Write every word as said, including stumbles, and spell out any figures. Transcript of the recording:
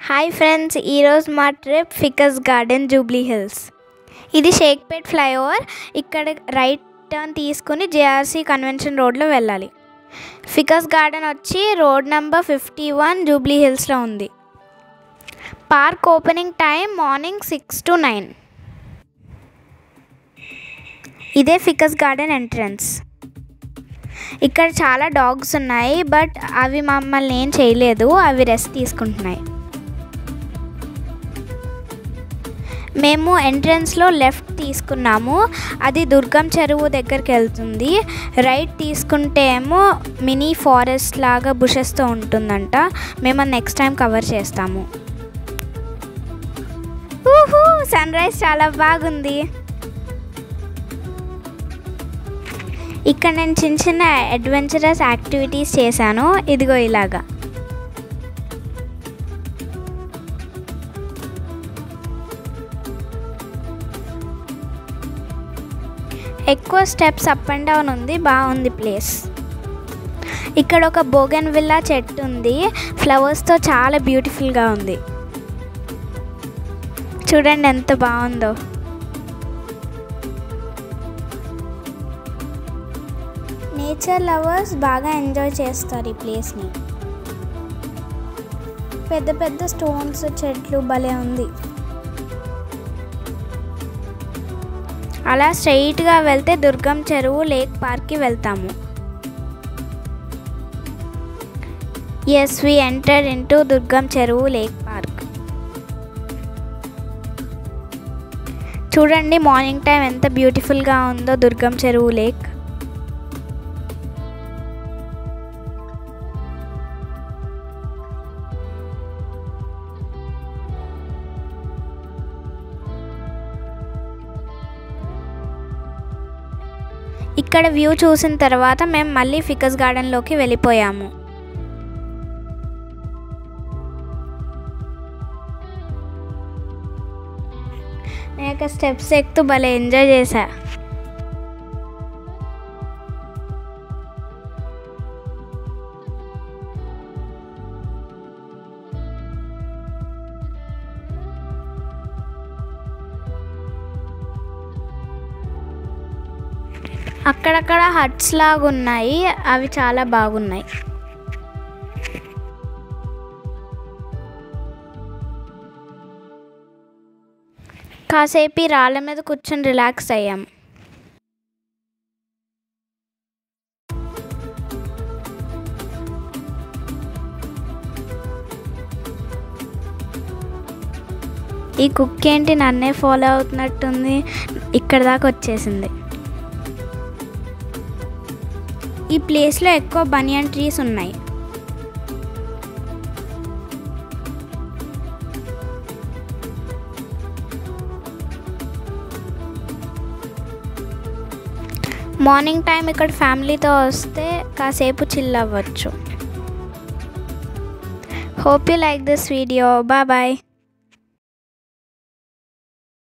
Hi friends, ఈరోజు మా trip ficus garden Jubilee Hills. ఇది షేక్పేట్ ఫ్లైఓవర్. ఇక్కడ రైట్ టర్న్ తీసుకుని జేఆర్సీ కన్వెన్షన్ రోడ్లో వెళ్ళాలి. ఫికస్ గార్డెన్ వచ్చి road number fifty one Jubilee హిల్స్లో ఉంది. Park opening time morning six to nine. ఇదే ఫికస్ గార్డెన్ ఎంట్రన్స్. ఇక్కడ చాలా డాగ్స్ ఉన్నాయి, బట్ అవి మమ్మల్ని ఏం చేయలేదు, అవి రెస్ట్ తీసుకుంటున్నాయి. మేము ఎంట్రన్స్లో లెఫ్ట్ తీసుకున్నాము, అది దుర్గం చెరువు దగ్గరికి వెళ్తుంది. రైట్ తీసుకుంటే ఏమో మినీ ఫారెస్ట్ లాగా బుషెస్తో ఉంటుందంట. మేము అది నెక్స్ట్ టైం కవర్ చేస్తాము. ఊహూ, సన్ రైజ్ చాలా బాగుంది. ఇక్కడ నేను చిన్న చిన్న అడ్వెంచరస్ యాక్టివిటీస్ చేశాను. ఇదిగో ఇలాగా. ఎక్కువ స్టెప్స్ అప్ అండ్ డౌన్ ఉంది, బాగుంది ప్లేస్. ఇక్కడ ఒక బోగన్ విల్లా చెట్టు ఉంది, ఫ్లవర్స్తో చాలా బ్యూటిఫుల్గా ఉంది. చూడండి ఎంత బాగుందో. నేచర్ లవర్స్ బాగా ఎంజాయ్ చేస్తారు ఈ ప్లేస్ని. పెద్ద పెద్ద స్టోన్స్, చెట్లు భలే ఉంది. అలా స్ట్రైట్గా వెళ్తే దుర్గం చెరువు లేక్ పార్క్కి వెళ్తాము. Yes, we enter into Durgam Cheruvu lake park. చూడండి మార్నింగ్ టైం ఎంత బ్యూటిఫుల్గా ఉందో దుర్గం చెరువు లేక్. ఇక్కడ వ్యూ చూసిన తర్వాత మేము మళ్ళీ ఫికస్ గార్డెన్లోకి వెళ్ళిపోయాము. నేను ఒక స్టెప్స్ ఎక్కుతూ భలే ఎంజాయ్ చేశా. అక్కడక్కడ హట్స్ లాగా ఉన్నాయి, అవి చాలా బాగున్నాయి. కాసేపు రాళ్ళ మీద కూర్చొని రిలాక్స్ అయ్యాం. ఈ కుక్ ఏంటి నన్నే ఫాలో అవుతున్నట్టుంది, ఇక్కడ దాకా వచ్చేసింది. ఈ ప్లేస్లో ఎక్కువ బనియన్ ట్రీస్ ఉన్నాయి. మార్నింగ్ టైం ఇక్కడ ఫ్యామిలీతో వస్తే కాసేపు చిల్ అవ్వచ్చు. Hope you like this video. Bye bye.